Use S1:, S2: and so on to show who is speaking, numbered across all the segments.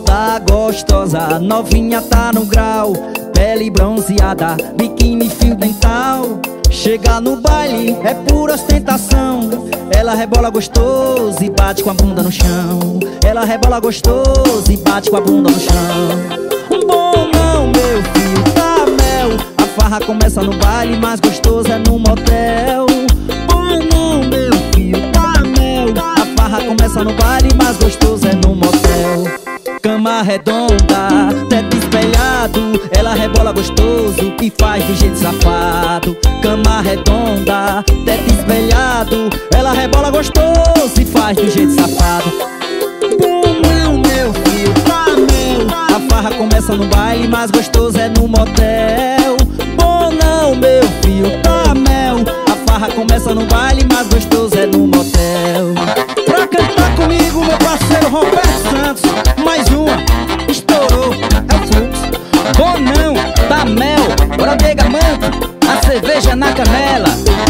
S1: Toda gostosa, novinha tá no grau, pele bronzeada, biquíni, fio dental. Chega no baile, é pura ostentação. Ela rebola gostoso e bate com a bunda no chão. Ela rebola gostoso e bate com a bunda no chão. Bom não, meu filho, tá mel. A farra começa no baile, mas gostoso é no motel. Bom não, meu filho, tá mel. A farra começa no baile, mas gostoso é no motel. Cama redonda, teto espelhado, ela rebola gostoso e faz do jeito safado. Cama redonda, teto espelhado, ela rebola gostoso e faz do jeito safado. Bom não, meu filho, tá mel. A farra começa no baile, mas gostoso é no motel. Bom não, meu filho, tá mel. A farra começa no baile, mas gostoso é no motel. Pra cantar comigo, meu parceiro Roberto Santos, mais uma, estourou, é o fluxo. Bom não, tá mel, bora nega manto, a cerveja na canela.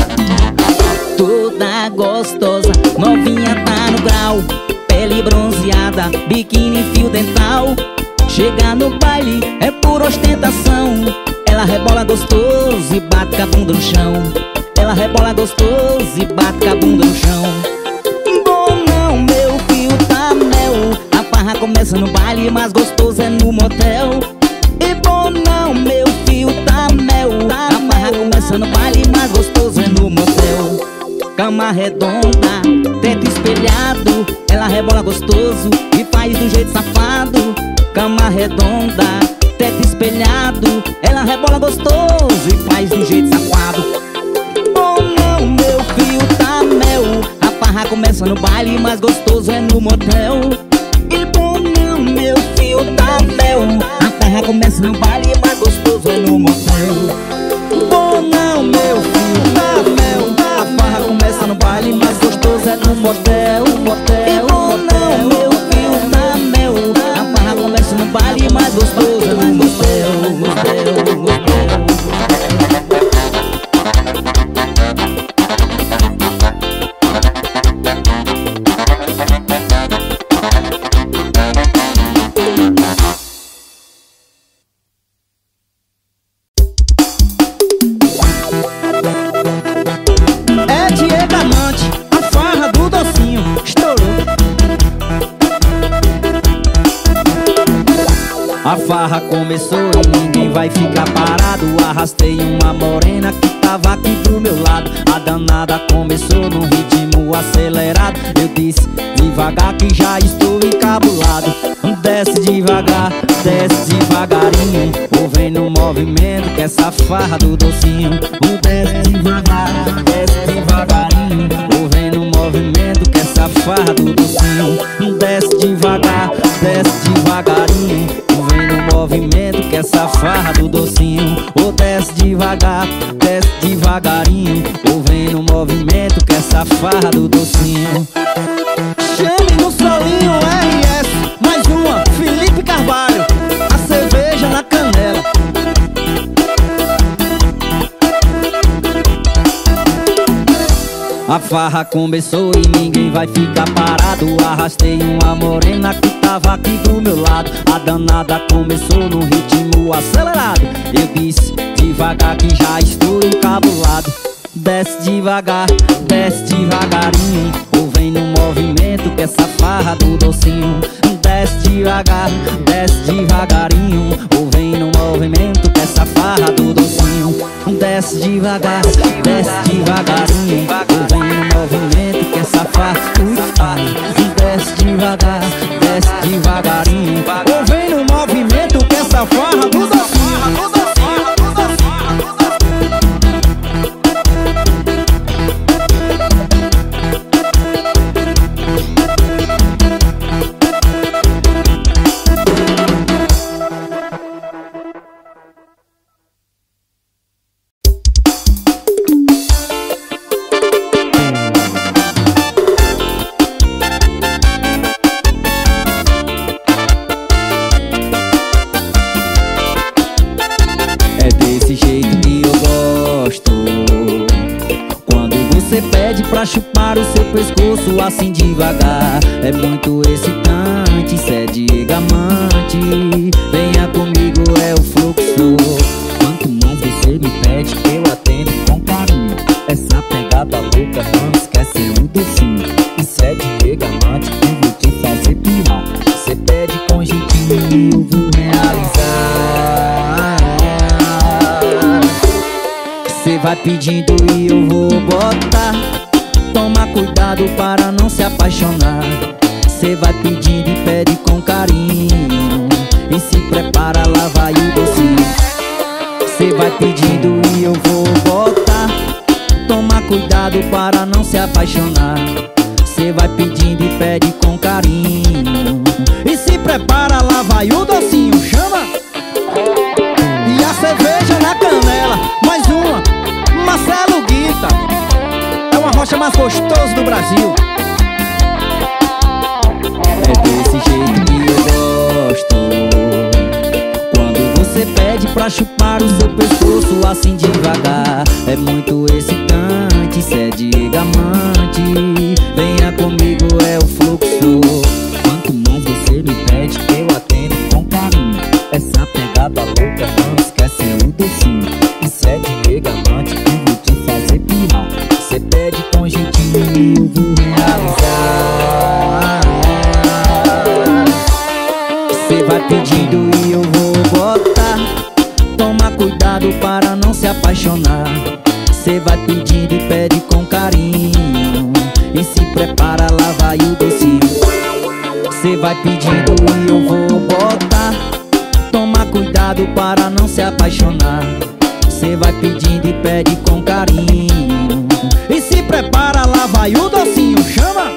S1: Toda gostosa, novinha tá no grau, pele bronzeada, biquíni, fio dental. Chega no baile, é pura ostentação. Ela rebola gostoso e bate com a bunda no chão. Ela rebola gostoso e bate com a bunda no chão. Bom não, meu filho, tá mel. A farra começa no baile, mas gostoso é no motel. E bom não, meu filho, tá mel. A farra começa no baile, mas gostoso é no motel. Cama redonda, teto espelhado, ela rebola gostoso e faz do jeito safado. Cama redonda, teto espelhado, ela rebola gostoso e faz do jeito safado. Bom não, meu filho, tá mel. A farra começa no baile, mas gostoso é no motel. E bom não, meu filho, tá mel. A farra começa no baile, mas gostoso é no motel. Bom não, meu filho, tá mel. A farra começa no baile, mas gostoso é no motel. E bom não, meu filho, tá mel. A farra começa no baile, mas gostoso é no motel. A farra começou e ninguém vai ficar parado. Arrastei uma morena que tava aqui do meu lado. A danada começou num ritmo acelerado. Eu disse devagar que já estou encabulado. Desce devagar, desce devagarinho. Vou vendo o movimento que essa farra do docinho. Desce devagar, desce devagarinho. Vou vendo o movimento que essa farra do docinho. Desce devagar, desce devagarinho. Vendo o movimento que essa farra do docinho. Ou desce devagar, desce devagarinho. Ou vendo o movimento que essa farra do docinho. Chame no solinho RS, mais uma, Felipe Carvalho, a cerveja na canela. A farra começou e ninguém vai ficar parado. Arrastei uma morena que tava aqui do meu lado. A danada começou num ritmo acelerado. Eu disse devagar que já estou encabulado. Desce devagar, desce devagarinho. Ou vem no movimento que essa farra do docinho. Desce devagar, desce devagarinho. Ou vem no movimento que essa farra do docinho. Desce devagar, desce devagarinho. Ou vem no movimento que essa farra desce devagar, desce devagarinho. Ou vem no movimento que essa farra do docinho. Pra chupar o seu pescoço assim devagar. É muito excitante, cê é de gamante. vai pedindo e eu vou botar. Toma cuidado para não se apaixonar. Cê vai pedindo e pede com carinho, e se prepara, lá vai o docinho. Cê vai pedindo e eu vou botar. Toma cuidado para não se apaixonar. Cê vai pedindo e pede com carinho, e se prepara, lá vai o docinho. Chama! E a cerveja na canela. Mais uma, Marcelo Guita. É uma rocha mais gostoso do Brasil. É desse jeito que eu gosto, quando você pede pra chupar o seu pescoço assim devagar. É muito excitante, cê é diamante. Venha comigo, é o fluxo. Quanto mais você me pede, eu atendo com carinho. Essa pegada louca, não esquece, é o docinho. Isso é diamante, eu vou te fazer pirar. Cê pede com jeitinho e eu vou realizar. Cê vai pedindo e eu vou botar. Toma cuidado para não se apaixonar. Cê vai pedindo e pede com carinho, e se prepara, lá vai o docinho. Cê vai pedindo e eu vou botar. Toma cuidado para não se apaixonar. Cê vai pedindo e pede com carinho, e se prepara, lá vai o docinho. Chama!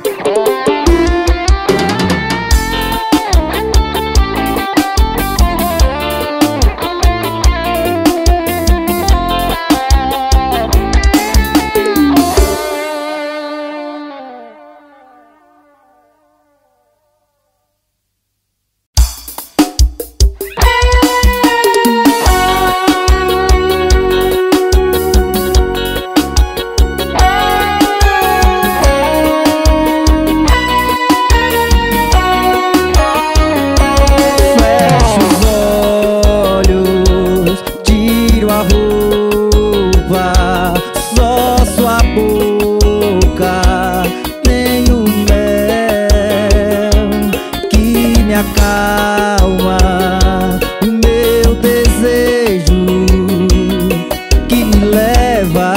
S1: Acalma o meu desejo, que me leva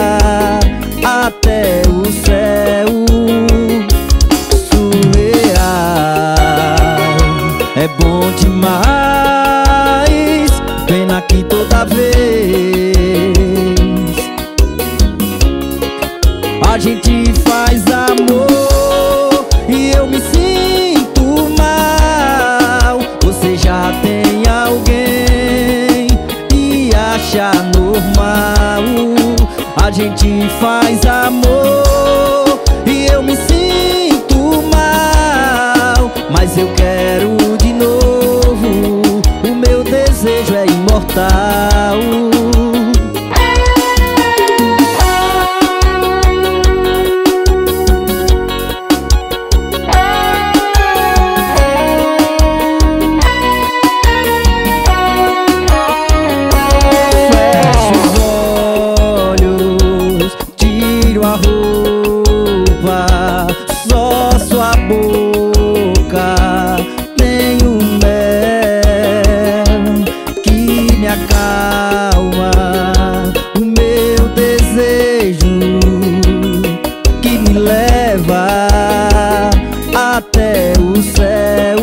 S1: até o céu. Surreal, é bom demais, pena que toda vez a gente faz amor e eu me sinto mal. Você já tem alguém e acha normal. A gente faz amor e eu me sinto mal, mas eu quero de novo. O meu desejo é imortal. Acalma o meu desejo, que me leva até o céu.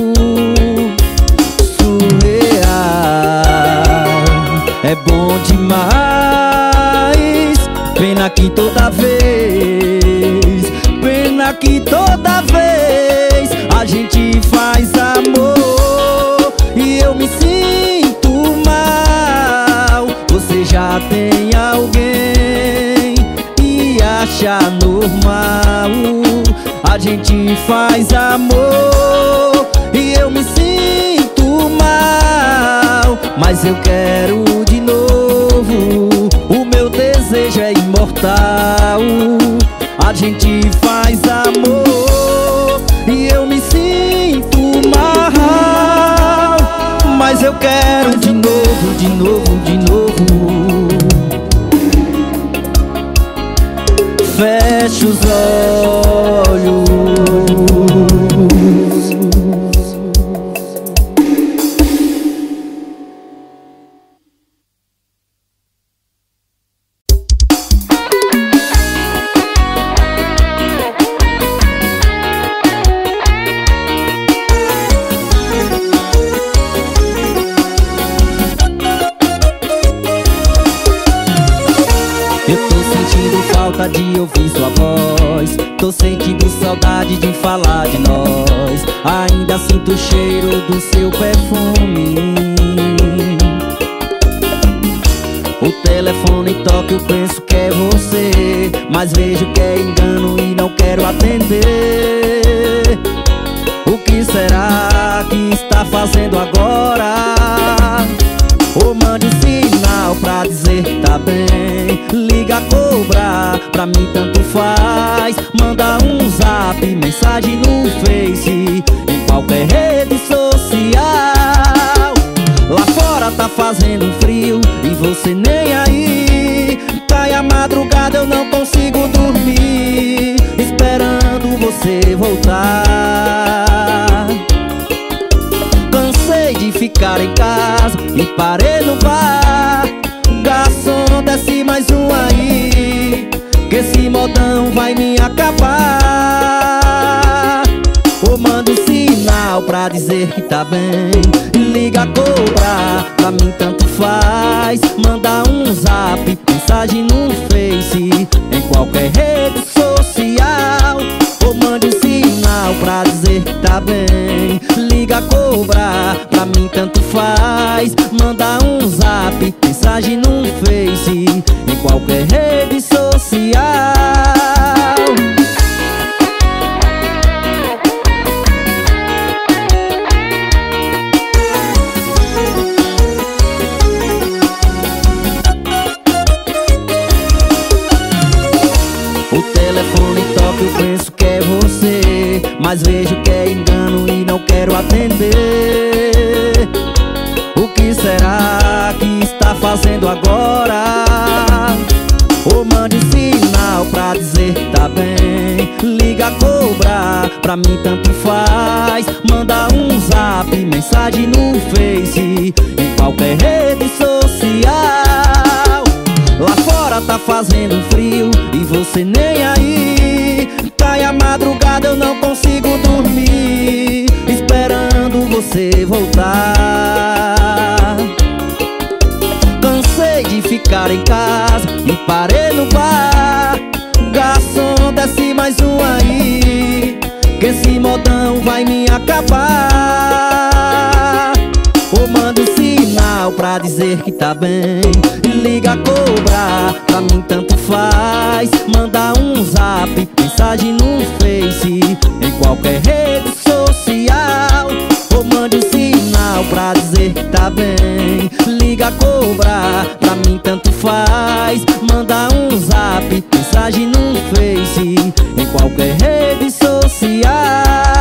S1: Surreal, é bom demais, pena que toda vez, pena que toda vez a gente faz amor e eu me sinto mal. Você já tem alguém e acha normal. A gente faz amor e eu me sinto mal, mas eu quero de novo. O meu desejo é imortal. A gente faz amor e eu me sinto mal, mas eu quero de novo, de novo, de novo. Feche os olhos. ainda sinto o cheiro do seu perfume. O telefone toca, eu penso que é você, mas vejo que é engano e não quero atender. O que será que está fazendo agora? Ou mande um sinal pra dizer que tá bem. Liga, cobra, pra mim tanto faz. Manda um zap, mensagem no Face, em qualquer rede social. Lá fora tá fazendo frio e você nem aí. Cai a madrugada, eu não consigo dormir, esperando você voltar. Cansei de ficar em casa e parei no bar. Garçom, desce mais um aí, que esse modão vai me acabar. Ou manda um sinal pra dizer que tá bem. Liga, cobra, pra mim tanto faz. Manda um zap, mensagem no Face, em qualquer rede social. Ou manda um sinal pra dizer que tá bem. Liga, cobra, pra mim tanto faz. Manda um zap, mensagem no Face, em qualquer rede social. O telefone toca, eu penso que é você, mas vejo que é engano e não quero atender. O que será que está fazendo agora? Ou mande um sinal pra dizer que tá bem. Liga, cobra, pra mim tanto faz. Manda um zap, mensagem no Face, em qualquer rede social. Lá fora tá fazendo frio e você nem aí. Cai a madrugada, eu não consigo dormir, esperando você voltar. Cansei de ficar em casa e parei no bar. Garçom, desce mais um aí, que esse modão vai me acabar. Ou manda um sinal pra dizer que tá bem. Liga, cobra, pra mim tanto faz. Manda um zap, mensagem no Face, em qualquer rede social. Ou mande um sinal pra dizer que tá bem. Liga, cobra, pra mim tanto faz. Manda um zap, mensagem no Face, em qualquer rede social.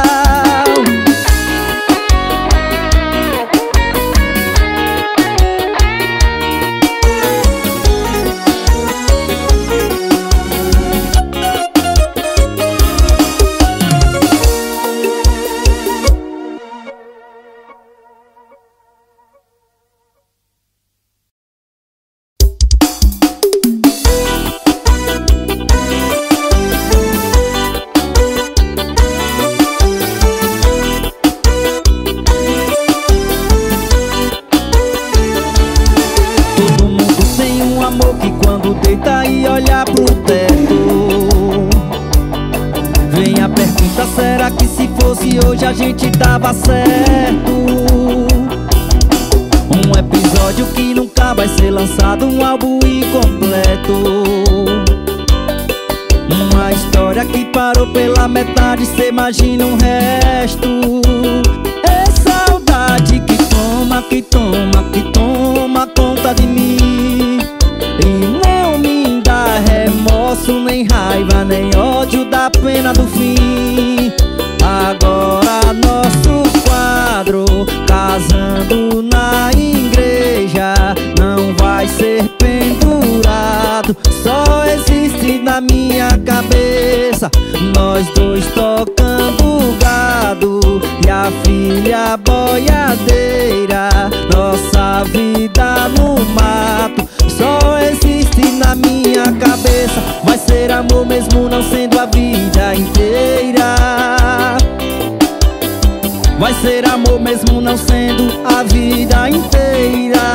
S1: Deita e olha pro teto. Vem a pergunta, será que se fosse hoje a gente dava certo? Um episódio que nunca vai ser lançado, um álbum incompleto. Uma história que parou pela metade, cê imagina o resto. É saudade que toma, que toma, que toma conta de mim. E não me dá remorso, nem raiva, nem ódio da pena do fim. Agora nosso quadro, casando na igreja, não vai ser pendurado, só existe na minha cabeça. Nós dois tocando gado e a filha boiadeira. Nossa vida no mato só existe na minha cabeça. Vai ser amor mesmo não sendo a vida inteira. Vai ser amor mesmo não sendo a vida inteira.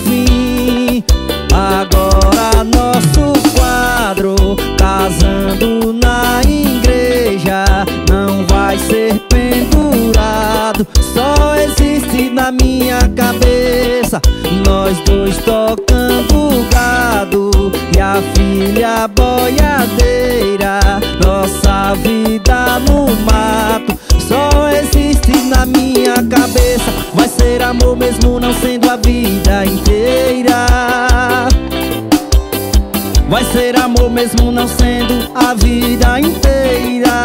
S1: fim. Agora nosso quadro, casando na igreja, não vai ser pendurado, só existe na minha cabeça. Nós dois tocando gado e a filha boiadeira, nossa vida no mato só existe na minha cabeça. Vai ser amor mesmo não sendo a vida inteira. Vai ser amor mesmo não sendo a vida inteira.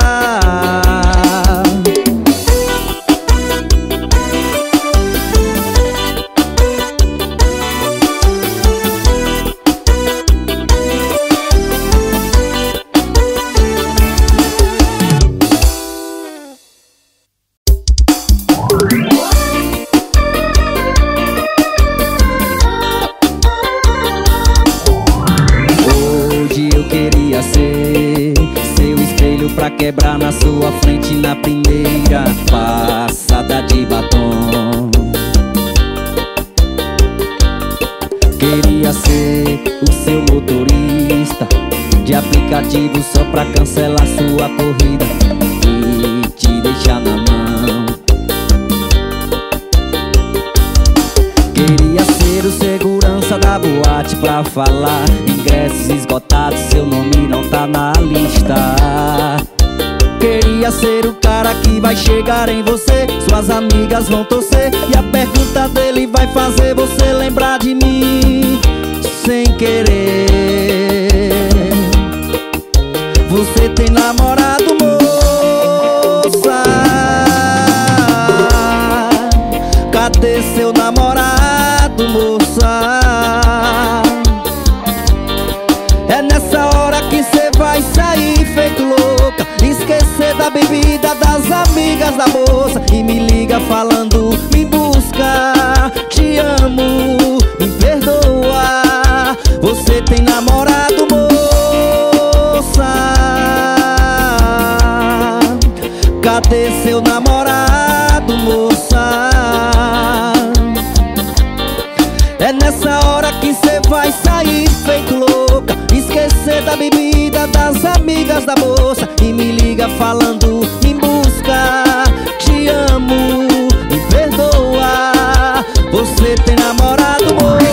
S1: Pra quebrar na sua frente na primeira passada de batom. Queria ser o seu motorista de aplicativo só pra cancelar sua corrida e te deixar na mão. Queria ser o segurança da boate pra falar ingressos esgotados, seu nome não tá na lista. Queria ser o cara que vai chegar em você, suas amigas vão torcer e a pergunta dele vai fazer você lembrar de mim sem querer. Você tem namorado, moça? Cadê seu namorado, moça? É nessa hora que cê vai sair feito louca, esquecer da bebida, das amigas, da moça, e me liga falando, me busca, te amo, me perdoa. Você tem namorado, moça? Cadê seu namorado, moça? É nessa hora que cê vai sair feito louca, esquecer da bebida, das amigas, da moça, e me liga falando, me busca, te amo, me perdoa. Você tem namorado, moça?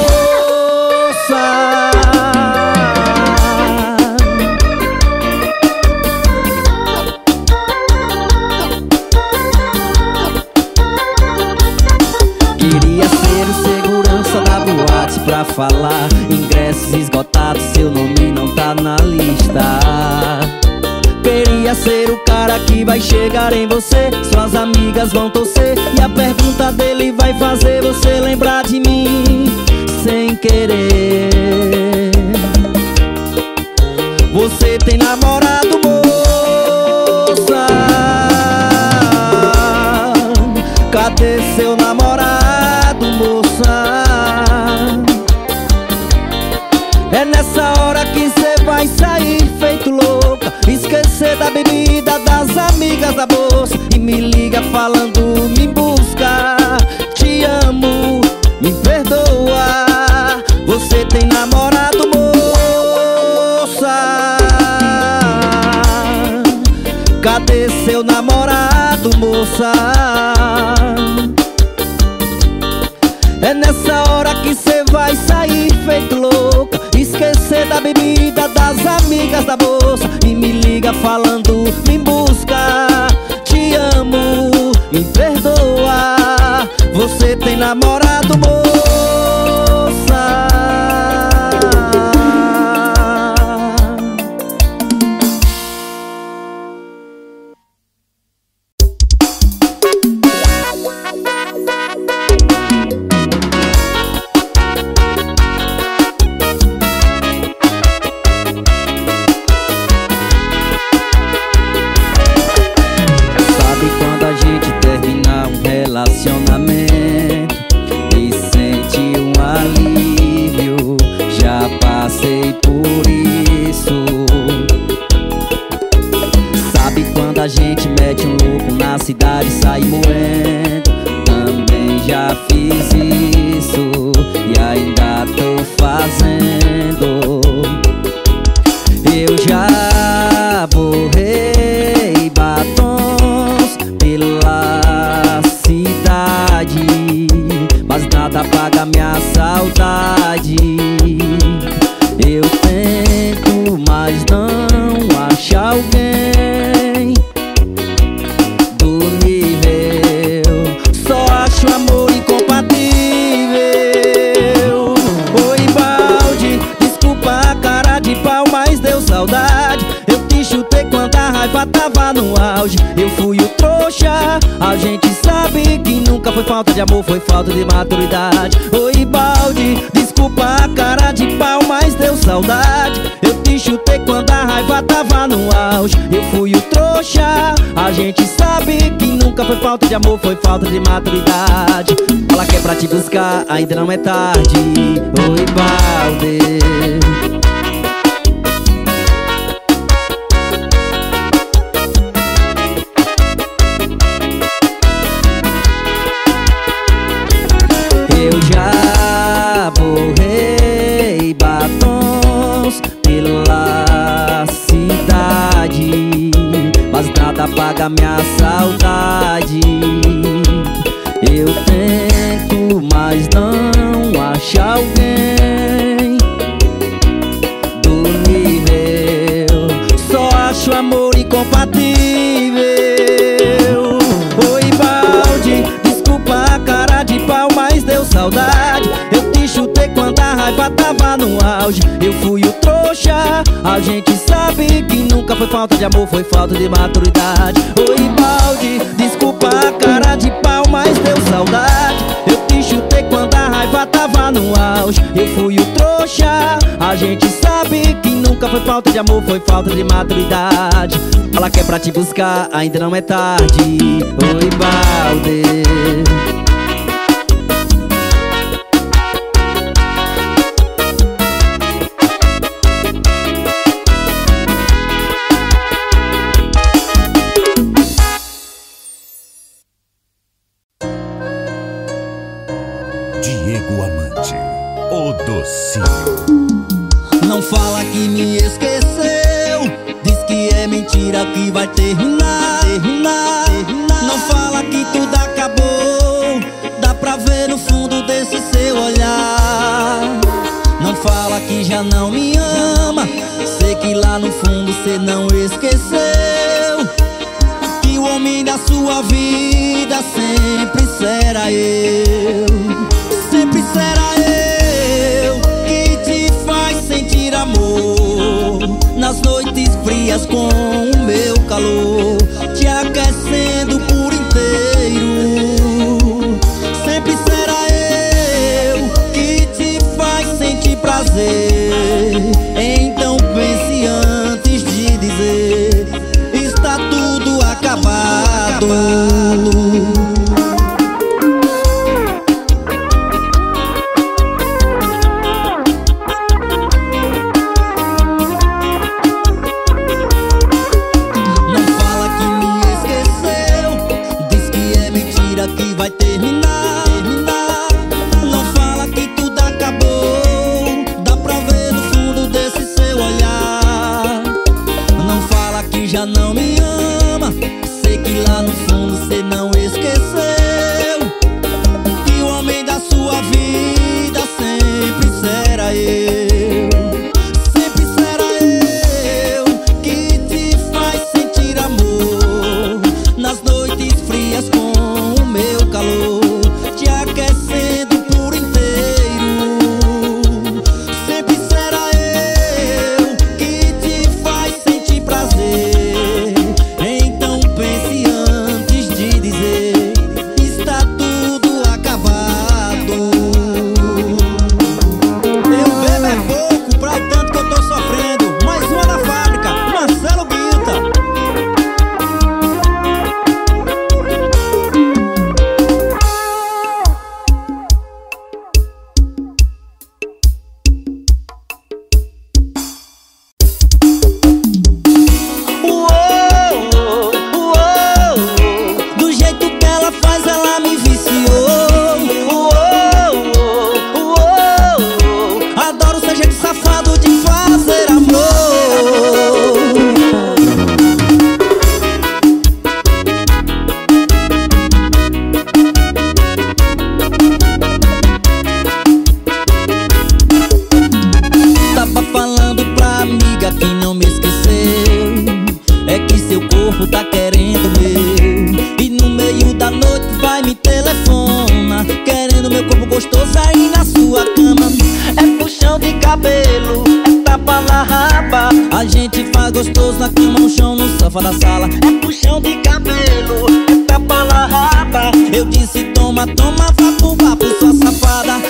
S1: Queria ser o segurança da boate pra falar ingressos esgotados, seu nome não tá na lista. Queria ser o cara que vai chegar em você, suas amigas vão torcer e a pergunta dele vai fazer você lembrar de mim sem querer. Você tem namorado, moça? Cadê seu namorado, moça? É nessa hora que cê vai sair feito louca, esquecer da bebida, das amigas, da bolsa, e me liga falando, me busca, te amo, me perdoa. Você tem namorado, moça? Cadê seu namorado, moça? É nessa hora que cê vai sair feito louca, esquecer da bebida, das amigas, da bolsa, e me liga falando, me busca, te amo, me perdoa. Você tem namorado, moça? tô fazendo. Eu já borrei batons pela cidade, mas nada apaga minha saudade. Eu tento, mas não acho alguém do nível. Só acho amor incompatível. Oi, balde, desculpa a cara de pau, mas deu saudade. Eu te chutei quando a raiva tava no auge. Eu fui o trouxa. A gente sabe que nunca foi falta de amor, foi falta de maturidade. Oi, balde, desculpa a cara de pau, mas deu saudade. Eu te chutei quando a raiva tava no auge. Eu fui o trouxa. A gente sabe que nunca foi falta de amor, foi falta de maturidade. Fala que é pra te buscar, ainda não é tarde. Oi, balde. Eu já borrei batons pela cidade, mas nada apaga minha saudade. Eu tento, mas não acho alguém do nível. Só acho amor incompatível. Oi, balde, desculpa a cara de pau, mas deu saudade. Eu te chutei quando a raiva tava no auge. Eu fui o trouxa. A gente sabe que nunca foi falta de amor, foi falta de maturidade. Oi, balde, desculpa a cara de pau, mas deu saudade. Eu te chutei quando a raiva tava no auge. Eu fui o trouxa. A gente sabe que nunca foi falta de amor, foi falta de maturidade. Fala que é pra te buscar, ainda não é tarde. Oi, balde.
S2: Diego Amante, o docinho.
S1: Não fala que me esqueceu, diz que é mentira que vai terminar. Não fala que tudo acabou, dá pra ver no fundo desse seu olhar. Não fala que já não me ama, sei que lá no fundo cê não esqueceu que o homem da sua vida sempre será eu. Sempre será eu que te faz sentir amor nas noites frias com o meu calor, te aquecendo por inteiro. Sempre será eu que te faz sentir prazer. Então pense antes de dizer está tudo acabado. Que vai terminar. Não fala que tudo acabou, dá pra ver faz gostoso na cama, no chão, no sofá da sala. É puxão de cabelo, é tapa na raba. Eu disse toma, toma, vapo, vapo, sua safada.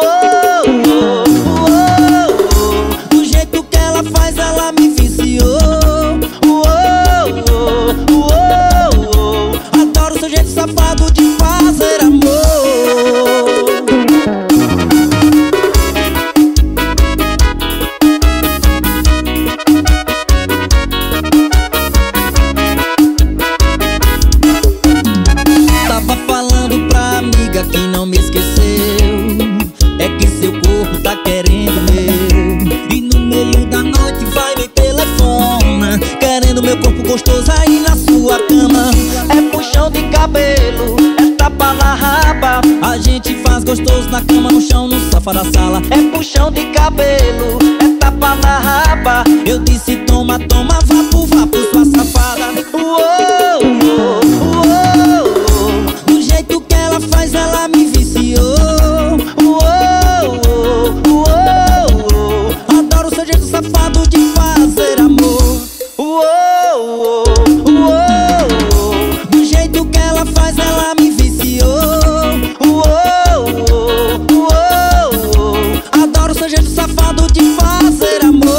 S1: Do jeito que ela faz, ela me viciou. Adoro seu jeito safado de fazer amor. Tava falando pra amiga que não me esqueceu. É que seu corpo tá querendo meu. E no meio da noite vai me telefona, querendo meu corpo gostoso aí na sua cama. É puxão de cabelo, é tapa na raba. A gente faz gostoso na cama, no chão, no sofá da sala. É puxão de cabelo, é tapa na raba. Eu disse toma, toma, vapo, vapo, sua safada. Do jeito que ela faz, ela me viciou. Adoro seu jeito safado de fazer amor. Do jeito que ela faz, ela me viciou. Adoro seu jeito safado de fazer amor.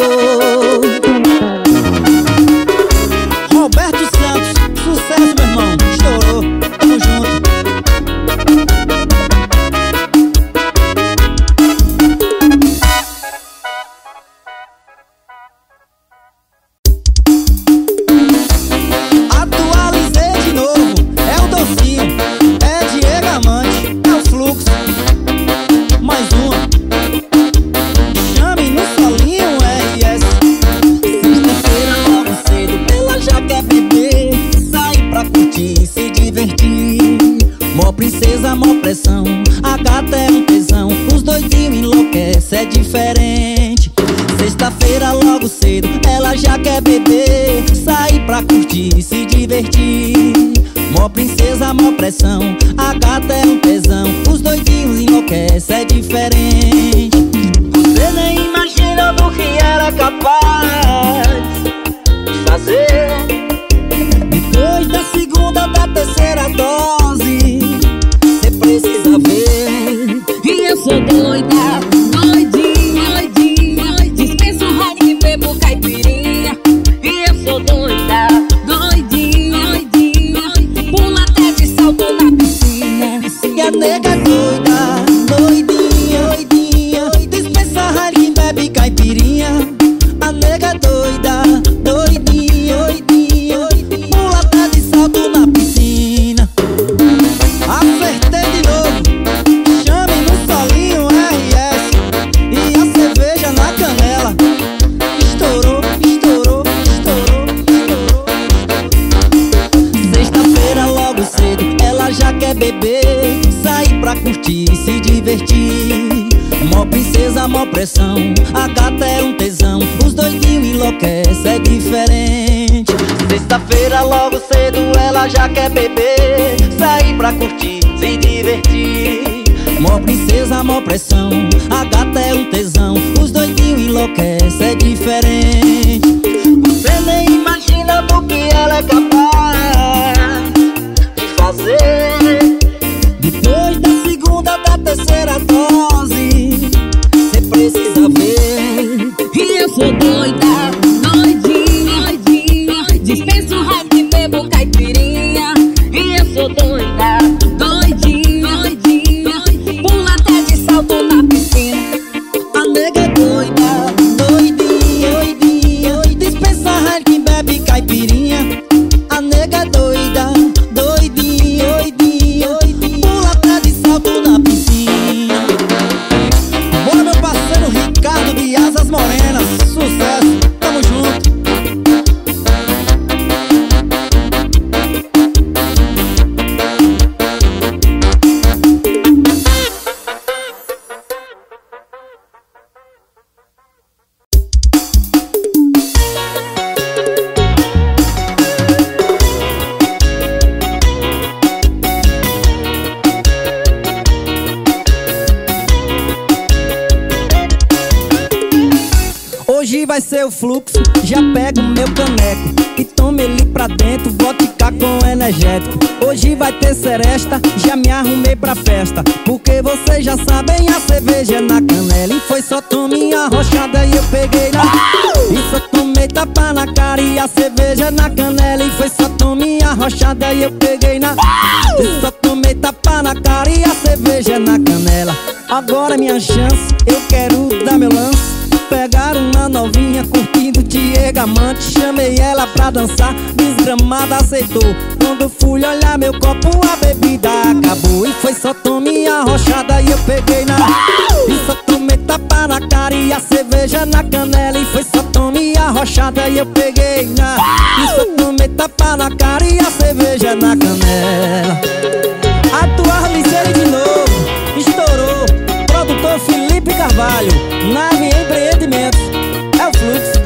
S1: Roberto Santos, sucesso, meu irmão, estourou, tamo junto. Atualizei de novo, é o docinho, é Diego Amante, é o fluxo. Mais uma, chame no solinho RS. Sexta-feira logo cedo, ela já quer beber, sair pra curtir, se divertir. Mó princesa, mó pressão, a gata é um tesão. Os doidinhos enlouquecem, é diferente. Sexta-feira logo cedo, ela já quer beber, sair pra curtir, se divertir. Mó princesa, mó pressão, a gata é um tesão. Os doidinhos enlouquecem, é diferente. Você nem imagina do que ela é capaz de fazer. Depois da segunda, da terceira dose, cê precisa ver.
S3: E eu sou doida, doidinha, doidinha. Dispenso o rádio e bebo caipirinha. E eu sou doida, doidinha, doidinha. Pula até de salto na piscina.
S1: E a nega é doida, doidinha, doidinha. Dispensa rádio e bebe caipirinha. A nega é doida, doidinha, doidinha. Pula até de salto na piscina. Acertei de novo, chame no solinho RS. E a cerveja na canela. Estourou, estourou, estourou, estourou. Sexta-feira logo cedo, ela já quer beber, sair pra curtir, se divertir. Mó princesa, mó pressão, a gata é um tesão. Os doidinhos enlouquecem, é diferente. Sexta-feira logo cedo, ela já quer beber, sair pra curtir, se divertir. Mó princesa, mó pressão, a gata é um tesão. Os doidinhos enlouquecem, é diferente. Você nem imagina do que ela é capaz de fazer. Depois da segunda, da terceira dose, cê precisa ver.
S3: E eu sou doida, doidinha, doidinha. Dispenso o rádio e bebo caipirinha. E eu sou doida, doidinha, doidinha. Pula até de salto na piscina.
S1: A nega é doida, doidinha, doidinha. vai ser o fluxo, já pego meu caneco e tome ele pra dentro, vodka com energético. Hoje vai ter seresta, já me arrumei pra festa, porque vocês já sabem, a cerveja é na canela. E foi só tominha arrochada e eu peguei na... E só tomei tapa na cara e a cerveja é na canela. E foi só tominha arrochada e eu peguei na... E só tomei tapa na cara e a cerveja é na canela. Agora é minha chance, eu quero dar meu lance, pegar uma novinha curtindo Diego Amante. Chamei ela pra dançar, desgramada aceitou. Quando fui olhar meu copo, a bebida acabou. E foi só tominha arrochada e eu peguei na... E só tomei tapa na cara e a cerveja na canela. E foi só tominha arrochada e eu peguei na... E só tomei tapa na cara e a cerveja na canela. Atuar ligeiro de novo, estourou. Produtor Felipe Carvalho, Nave Empreendimentos, é o fluxo.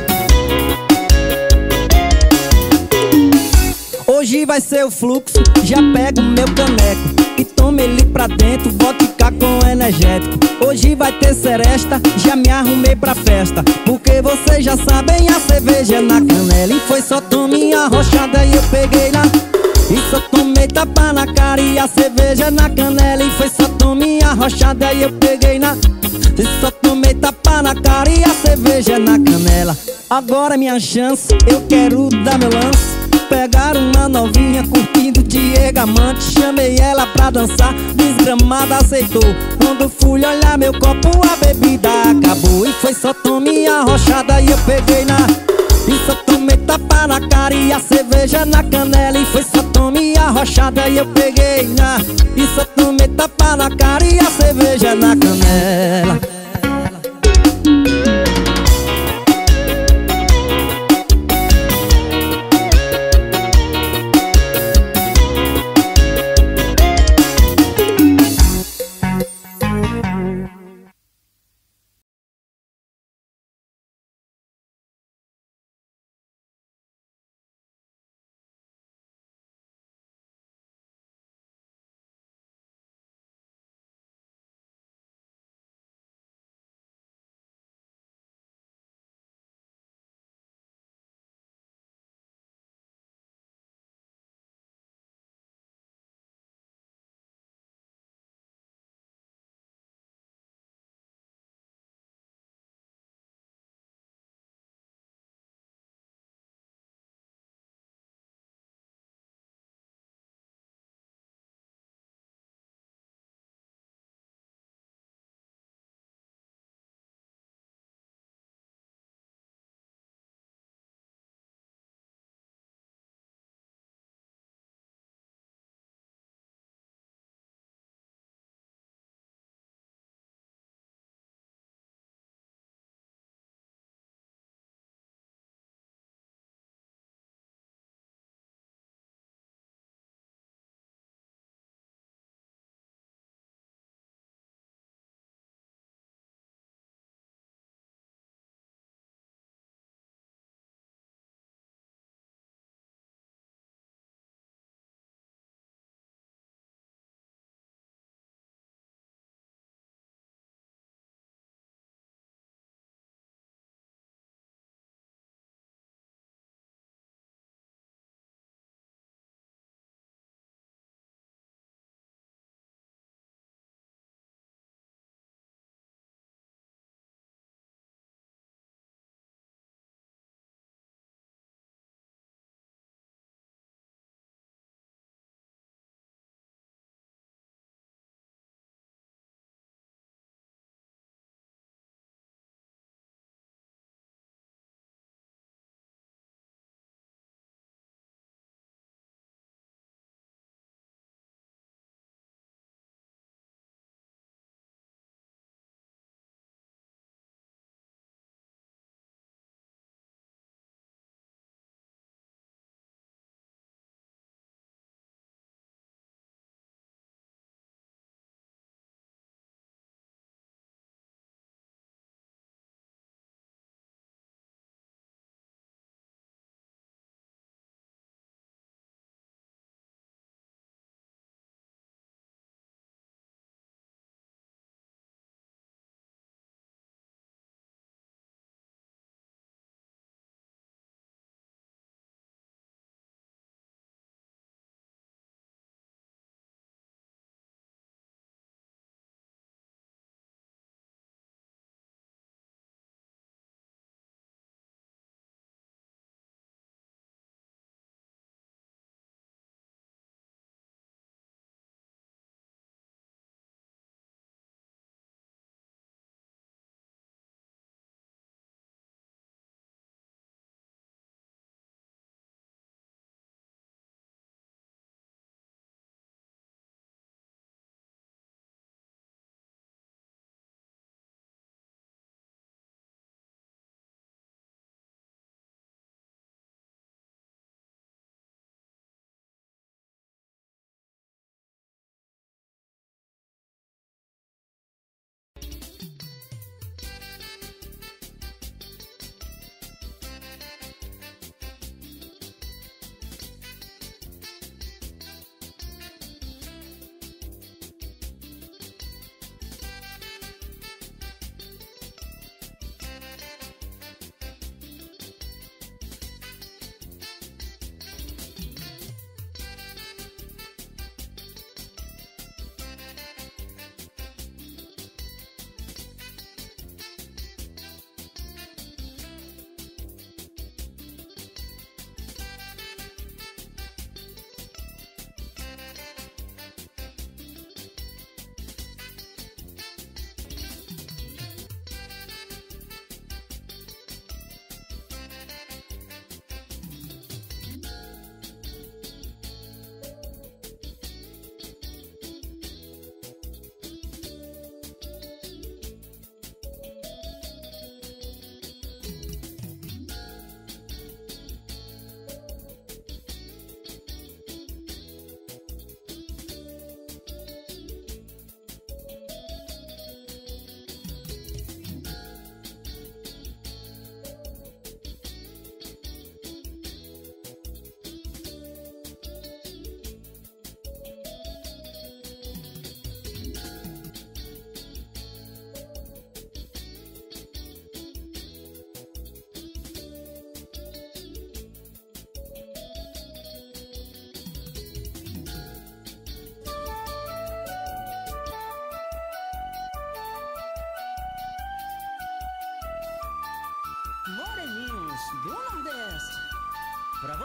S1: Hoje vai ser o fluxo, já pego meu caneco e tome ele pra dentro, vodka com energético. Hoje vai ter seresta, já me arrumei pra festa, porque vocês já sabem, a cerveja é na canela. E foi só tominha arrochada e eu peguei na... E só tomei tapa na cara e a cerveja na canela. E foi só tominha arrochada e eu peguei na... E só tomei tapa na cara e a cerveja na canela. Agora é minha chance, eu quero dar meu lance, pegar uma novinha curtindo Diego Amante. Chamei ela pra dançar, desgramada aceitou. Quando fui olhar meu copo, a bebida acabou. E foi só tominha arrochada e eu peguei na... E só tomei tapa na cara e a cerveja na canela. E foi só tominha arrochada e eu peguei na... E só tomei tapa na cara e a cerveja na canela.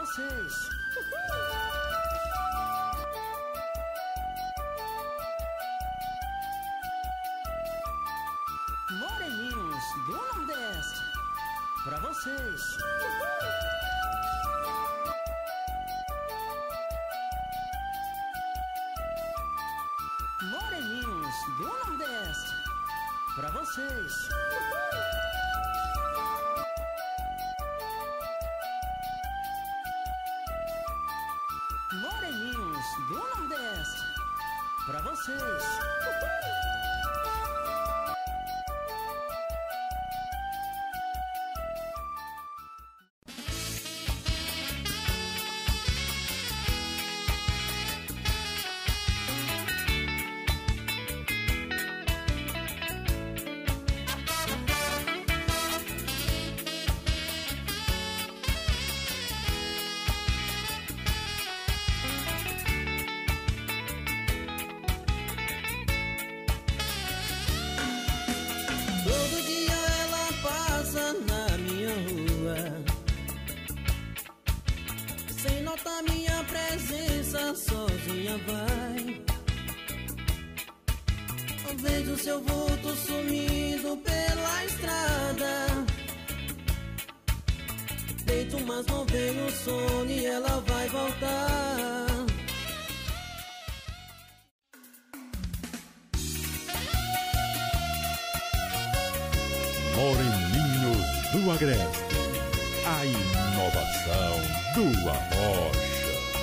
S4: vocês. Moreninhos do Nordeste, pra vocês. Moreninhos do Nordeste, pra vocês. Moreninhos do Nordeste, pra vocês.
S5: Sem notar minha presença, sozinha vai. Eu vejo seu vulto sumindo pela estrada. Deito, mas não vejo o sono e ela vai voltar.
S2: Moreninhos do Agreste, a inovação do Arrocha.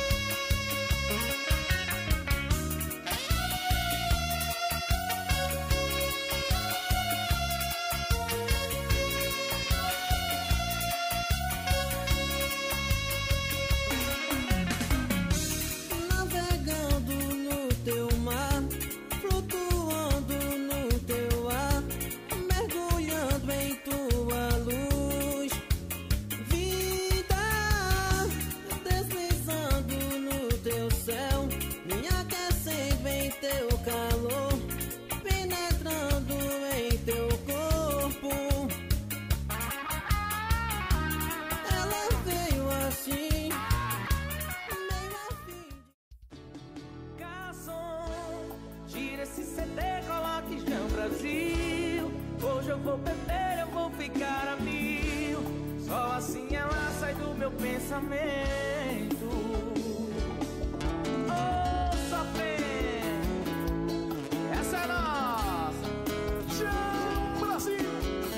S5: Navegando no teu mar, flutuando no teu ar, mergulhando em tua luz. Vida deslizando no teu céu, me aquecendo em teu calor, penetrando em teu corpo. Ela veio assim, meio afim.
S6: Garçom, tira esse CD, coloque Jam Brasil. Hoje eu vou beber, eu vou ficar a mil. Só assim ela sai do meu pensamento. Oh, sofrendo, essa é nossa Jam Brasil.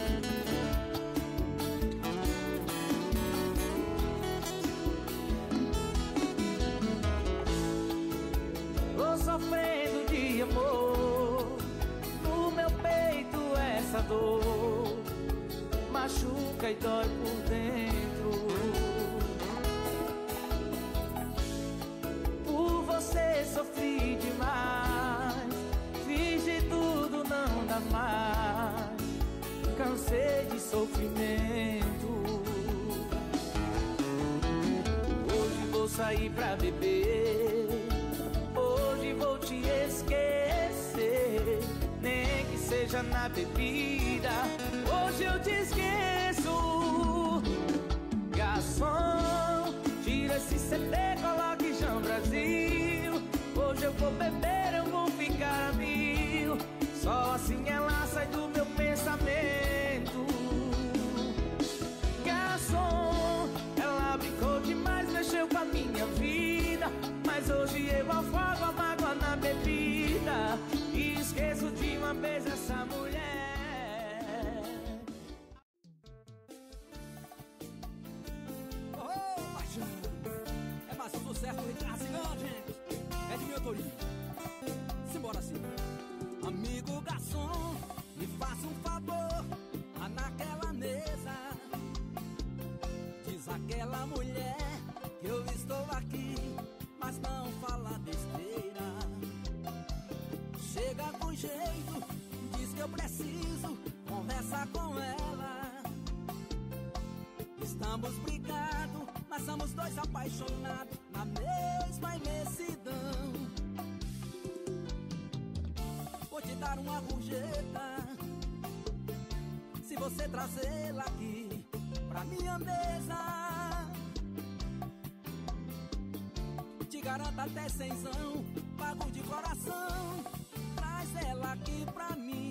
S6: Tô sofrendo de amor, no meu peito essa dor machuca e dói por dentro. Por você sofri demais, fiz de tudo, não dá mais. Cansei de sofrimento. Hoje vou sair pra beber, hoje vou te esquecer, nem que seja na bebida. Hoje eu te esqueço. Garçom, tira esse CD, coloque Jam Brasil. Hoje eu vou beber, eu vou ficar a mil. Só assim ela sai do meu pensamento. Garçom, ela brincou demais, mexeu com a minha vida, mas hoje eu afogo a mágoa na bebida e esqueço de uma vez essa mulher.
S7: Oh, paixão, é mais um sucesso do Ricardo Cigano, gente. É de minha autoria. Simbora assim. Amigo garçom, me faça um favor, lá naquela mesa diz aquela mulher que eu estou aqui, mas não fala besteira. Chega com jeito, diz que eu preciso conversar com ela. Estamos brigados, mas somos dois apaixonados na mesma imensidão. Vou te dar uma gorjeta se você trazê-la aqui pra minha mesa. te garanto até cenzão, pago de coração. Traz ela aqui pra mim.